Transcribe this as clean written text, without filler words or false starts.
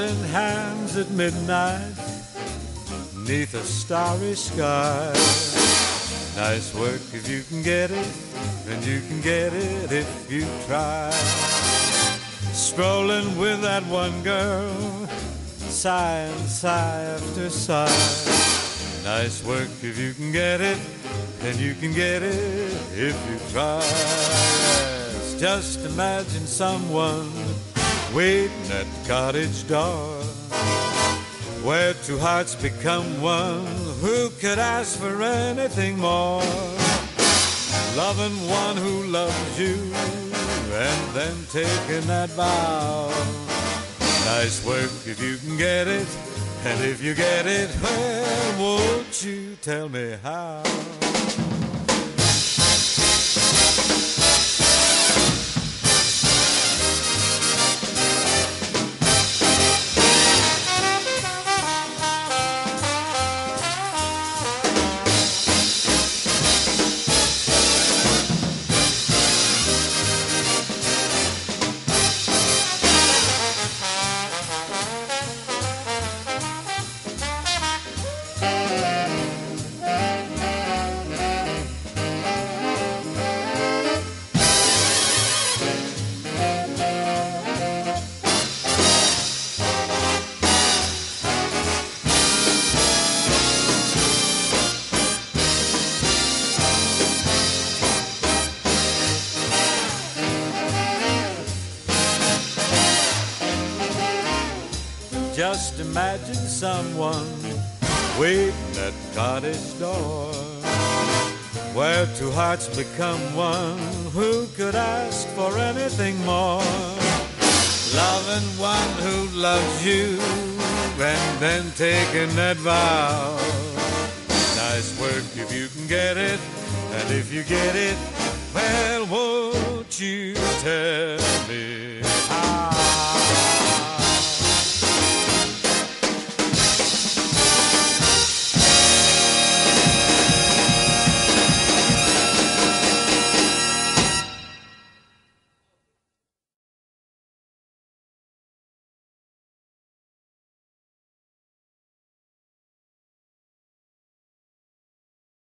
holding hands at midnight, 'neath a starry sky. Nice work if you can get it, and you can get it if you try. Strolling with that one girl, sigh and sigh after sigh. Nice work if you can get it, and you can get it if you try. Yes, just imagine someone waiting at the cottage door, where two hearts become one. Who could ask for anything more? Loving one who loves you, and then taking that vow. Nice work if you can get it, and if you get it, well, won't you tell me how? Just imagine someone waiting at the cottage door, where two hearts become one. Who could ask for anything more? Loving one who loves you, and then taking that vow. Nice work if you can get it, and if you get it, well, won't you tell me